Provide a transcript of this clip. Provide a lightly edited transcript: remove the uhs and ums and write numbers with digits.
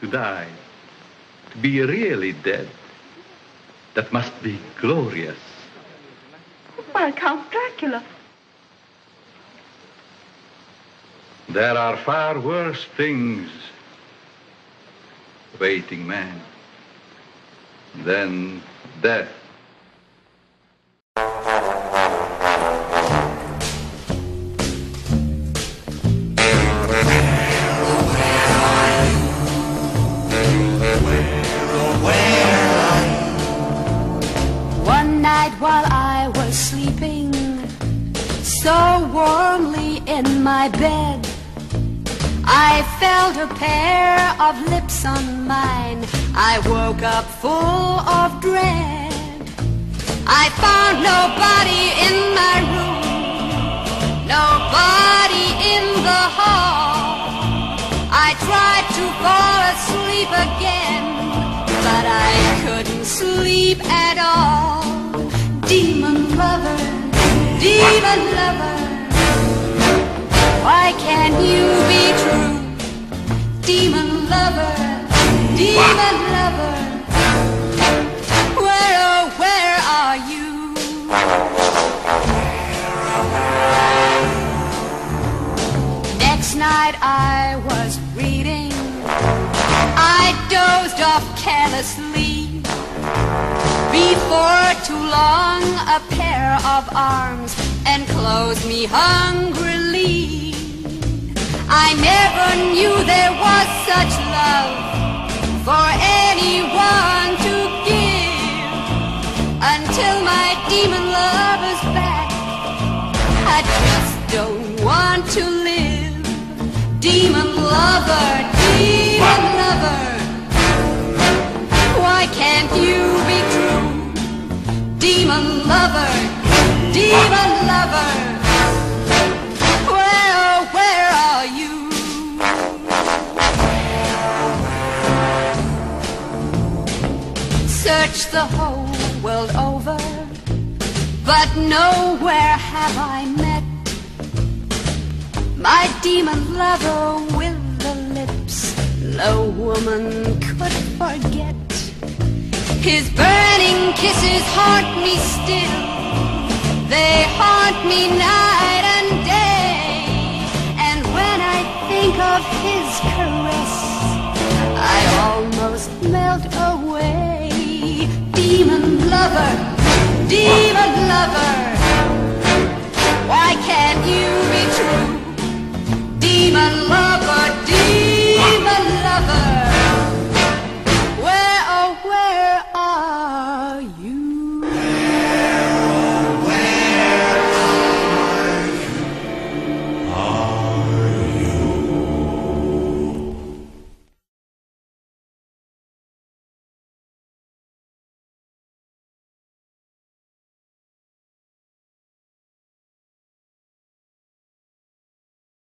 to die, to be really dead. That must be glorious. Why, Count Dracula. There are far worse things awaiting man than death. One night while I was sleeping so warmly in my bed, I felt a pair of lips on mine. I woke up full of dread. I found nobody in my room, nobody in the hall. I tried to fall asleep again, but I couldn't sleep at all. Demon lover, why can't you be true? Demon lover, where, oh, where are you? Next night I was reading, I dozed off carelessly. Before too long a pair of arms enclosed me hungrily. I never knew there was such love for anyone to give, until my demon lover's back. I just don't want to live. Demon lover, why can't you be true? Demon lover, where are you? Searched the whole world over, but nowhere have I met my demon lover with the lips no woman could forget. His burning kisses haunt me still, they haunt me night and day. And when I think of his caress, I almost melt away. Demon lover,